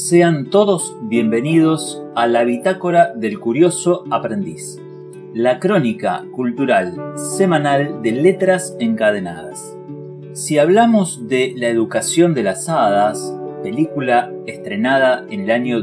Sean todos bienvenidos a la Bitácora del Curioso Aprendiz, la crónica cultural semanal de Letras Encadenadas. Si hablamos de La educación de las hadas, película estrenada en el año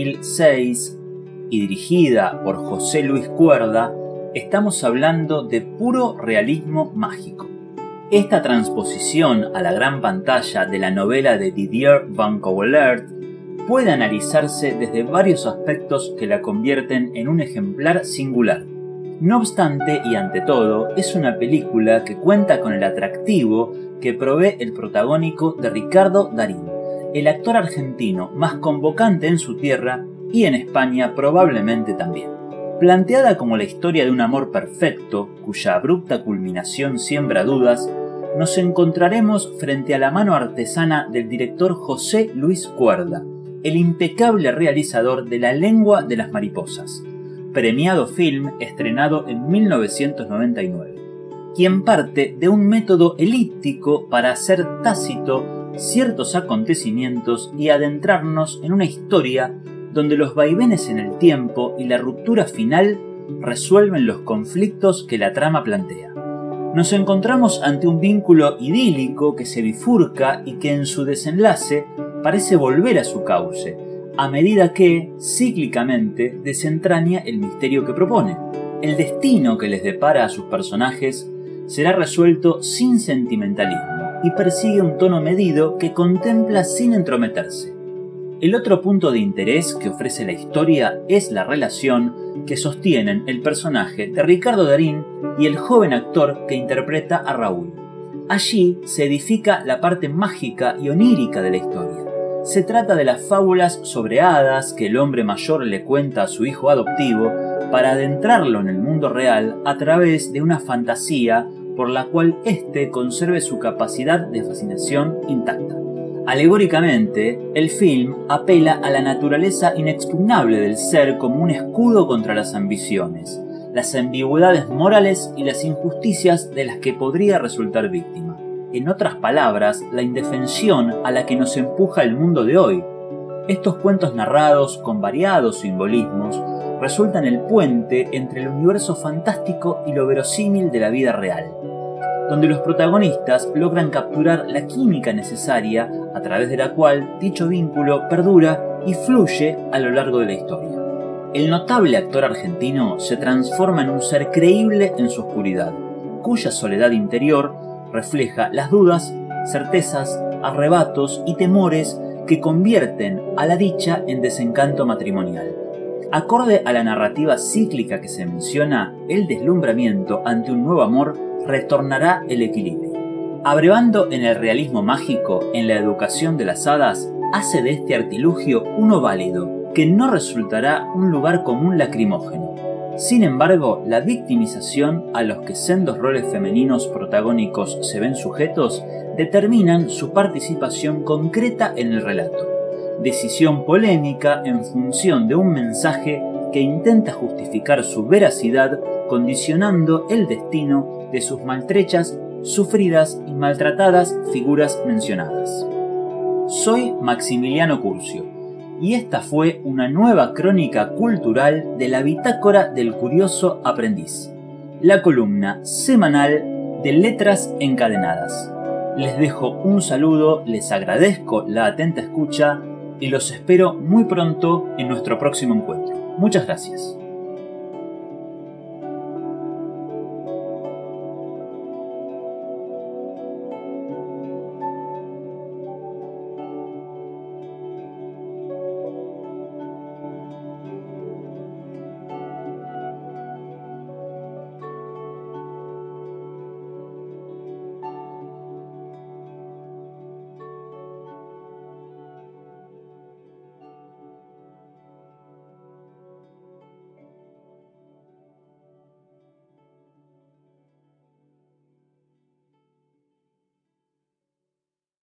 2006 y dirigida por José Luis Cuerda, estamos hablando de puro realismo mágico. Esta transposición a la gran pantalla de la novela de Didier Van Coeulert puede analizarse desde varios aspectos que la convierten en un ejemplar singular. No obstante, y ante todo, es una película que cuenta con el atractivo que provee el protagónico de Ricardo Darín, el actor argentino más convocante en su tierra y en España probablemente también. Planteada como la historia de un amor perfecto, cuya abrupta culminación siembra dudas, nos encontraremos frente a la mano artesana del director José Luis Cuerda, el impecable realizador de La lengua de las mariposas, premiado film estrenado en 1999, quien parte de un método elíptico para hacer tácito ciertos acontecimientos y adentrarnos en una historia donde los vaivenes en el tiempo y la ruptura final resuelven los conflictos que la trama plantea. Nos encontramos ante un vínculo idílico que se bifurca y que en su desenlace parece volver a su cauce, a medida que, cíclicamente, desentraña el misterio que propone. El destino que les depara a sus personajes será resuelto sin sentimentalismo y persigue un tono medido que contempla sin entrometerse. El otro punto de interés que ofrece la historia es la relación que sostienen el personaje de Ricardo Darín y el joven actor que interpreta a Raúl. Allí se edifica la parte mágica y onírica de la historia. Se trata de las fábulas sobre hadas que el hombre mayor le cuenta a su hijo adoptivo para adentrarlo en el mundo real a través de una fantasía por la cual éste conserve su capacidad de fascinación intacta. Alegóricamente, el film apela a la naturaleza inexpugnable del ser como un escudo contra las ambiciones, las ambigüedades morales y las injusticias de las que podría resultar víctima. En otras palabras, la indefensión a la que nos empuja el mundo de hoy. Estos cuentos narrados con variados simbolismos resultan el puente entre el universo fantástico y lo verosímil de la vida real, donde los protagonistas logran capturar la química necesaria a través de la cual dicho vínculo perdura y fluye a lo largo de la historia. El notable actor argentino se transforma en un ser creíble en su oscuridad, cuya soledad interior refleja las dudas, certezas, arrebatos y temores que convierten a la dicha en desencanto matrimonial. Acorde a la narrativa cíclica que se menciona, el deslumbramiento ante un nuevo amor retornará el equilibrio. Abrevando en el realismo mágico en la educación de las hadas, hace de este artilugio uno válido, que no resultará un lugar común lacrimógeno. Sin embargo, la victimización a los que sendos roles femeninos protagónicos se ven sujetos determinan su participación concreta en el relato. Decisión polémica en función de un mensaje que intenta justificar su veracidad condicionando el destino de sus maltrechas, sufridas y maltratadas figuras mencionadas. Soy Maximiliano Curcio y esta fue una nueva crónica cultural de la Bitácora del Curioso Aprendiz, la columna semanal de Letras Encadenadas. Les dejo un saludo, les agradezco la atenta escucha y los espero muy pronto en nuestro próximo encuentro. Muchas gracias.